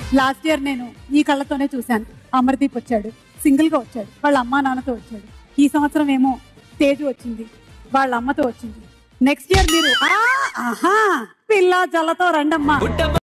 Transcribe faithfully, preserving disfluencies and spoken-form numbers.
Last year నేను ఈ కళ్ళతోనే చూశాను. అమర్దీప్ వచ్చాడు, సింగిల్ గా వచ్చాడు, వాళ్ళ అమ్మా నాన్నతో వచ్చాడు. ఈ సంవత్సరం ఏమో తేజు వచ్చింది, వాళ్ళ అమ్మతో వచ్చింది. నెక్స్ట్ ఇయర్ మీరు ఆహా పిల్ల జల్లతో రండమ్మా.